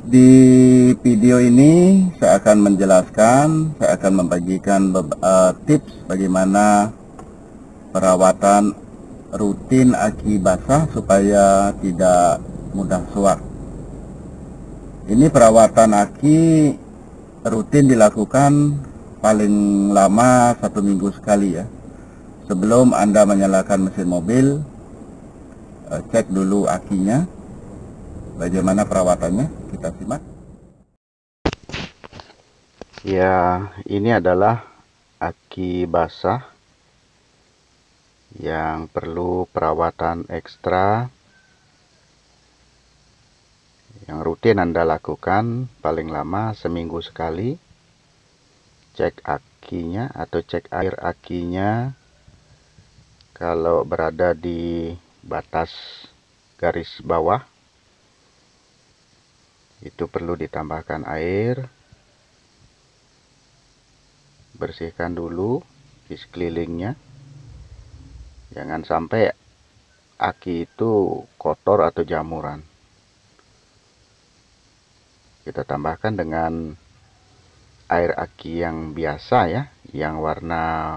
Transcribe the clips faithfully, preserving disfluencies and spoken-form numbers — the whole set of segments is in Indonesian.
Di video ini saya akan menjelaskan, saya akan membagikan uh, tips bagaimana perawatan rutin aki basah supaya tidak mudah suak. Ini perawatan aki rutin dilakukan paling lama satu minggu sekali ya. Sebelum Anda menyalakan mesin mobil, uh, cek dulu akinya. Bagaimana perawatannya? Kita simak. Ya, ini adalah aki basah yang perlu perawatan ekstra yang rutin Anda lakukan paling lama seminggu sekali. Cek akinya atau cek air akinya. Kalau berada di batas garis bawah, itu perlu ditambahkan air. Bersihkan dulu di sekelilingnya. Jangan sampai aki itu kotor atau jamuran. Kita tambahkan dengan air aki yang biasa ya, yang warna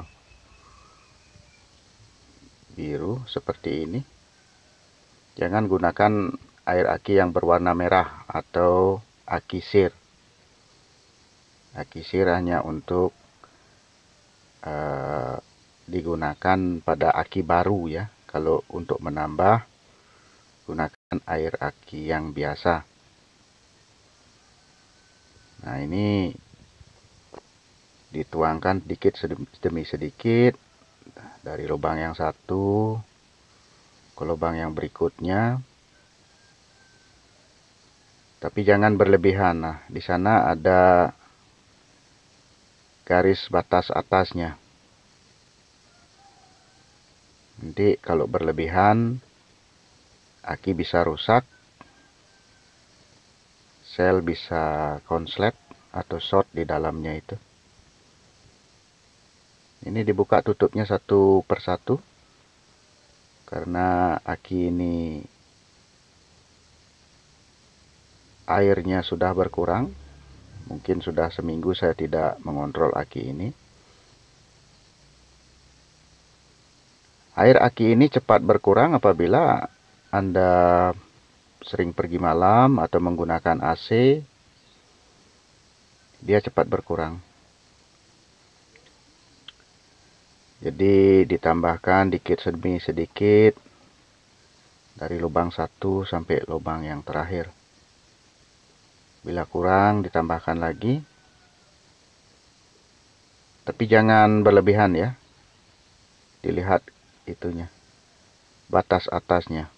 biru seperti ini. Jangan gunakan air aki yang berwarna merah atau aki sir. Aki sir hanya untuk uh, digunakan pada aki baru ya. Kalau untuk menambah, gunakan air aki yang biasa. Nah, ini dituangkan sedikit demi sedikit dari lubang yang satu ke lubang yang berikutnya. Tapi jangan berlebihan. Nah, di sana ada garis batas atasnya. Nanti kalau berlebihan, aki bisa rusak, sel bisa konslet atau short di dalamnya itu. Ini dibuka tutupnya satu persatu karena aki ini airnya sudah berkurang. Mungkin sudah seminggu saya tidak mengontrol aki ini. Air aki ini cepat berkurang apabila Anda sering pergi malam atau menggunakan A C. Dia cepat berkurang. Jadi ditambahkan dikit demi sedikit dari lubang satu sampai lubang yang terakhir. Bila kurang ditambahkan lagi. Tapi jangan berlebihan ya. Dilihat itunya. Batas atasnya.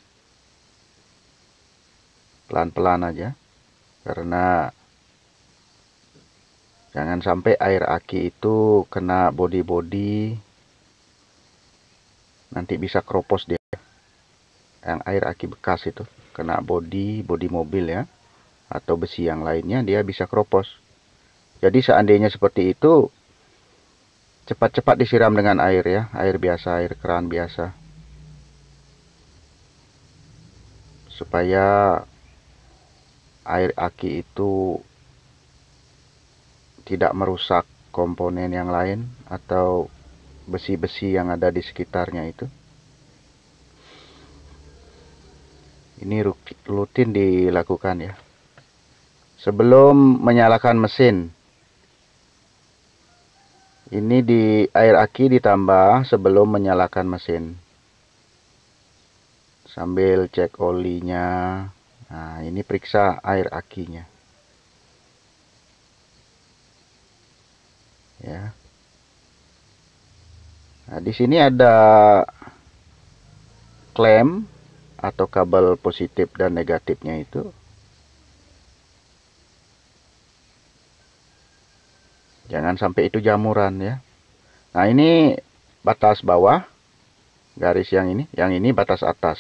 Pelan-pelan aja. Karena jangan sampai air aki itu kena bodi-bodi. Nanti bisa keropos dia. Yang air aki bekas itu kena bodi, bodi mobil ya. Atau besi yang lainnya, dia bisa keropos. Jadi seandainya seperti itu, cepat-cepat disiram dengan air ya. Air biasa, air keran biasa. Supaya air aki itu tidak merusak komponen yang lain atau besi-besi yang ada di sekitarnya itu. Ini rutin dilakukan ya. Sebelum menyalakan mesin. Ini di air aki ditambah sebelum menyalakan mesin. Sambil cek olinya. Nah, ini periksa air akinya. Ya. Nah, di sini ada klem atau kabel positif dan negatifnya itu. Jangan sampai itu jamuran ya. Nah, ini batas bawah. Garis yang ini. Yang ini batas atas.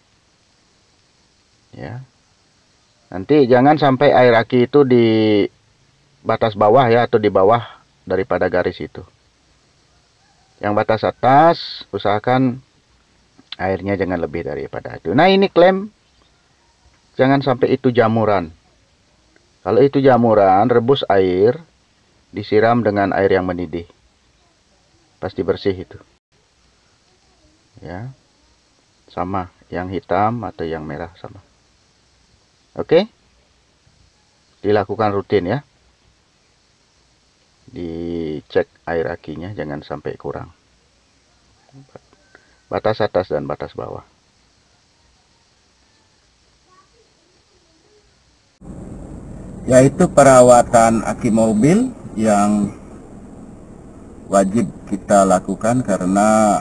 Ya. Nanti jangan sampai air aki itu di batas bawah ya. Atau di bawah daripada garis itu. Yang batas atas, usahakan airnya jangan lebih daripada itu. Nah, ini klem. Jangan sampai itu jamuran. Kalau itu jamuran, rebus air, disiram dengan air yang mendidih. Pasti bersih itu. Ya. Sama, yang hitam atau yang merah sama. Oke? Dilakukan rutin ya. Dicek air akinya jangan sampai kurang. Batas atas dan batas bawah. Yaitu perawatan aki mobil yang wajib kita lakukan karena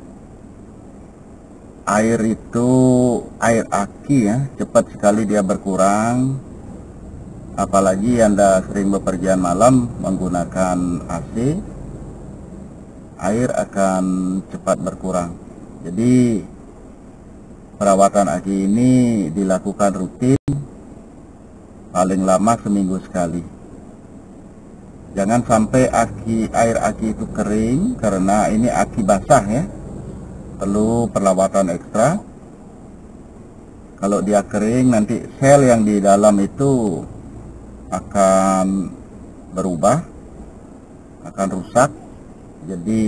air itu, air aki ya, cepat sekali dia berkurang. Apalagi Anda sering bepergian malam menggunakan A C, air akan cepat berkurang. Jadi perawatan aki ini dilakukan rutin, paling lama seminggu sekali. Jangan sampai aki, air aki itu kering, karena ini aki basah ya, perlu perawatan ekstra. Kalau dia kering, nanti sel yang di dalam itu akan berubah, akan rusak, jadi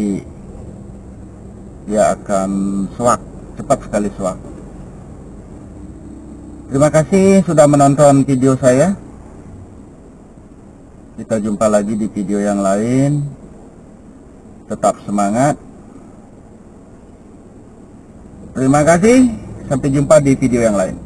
dia akan suak, cepat sekali suak. Terima kasih sudah menonton video saya. Kita jumpa lagi di video yang lain. Tetap semangat. Terima kasih, sampai jumpa di video yang lain.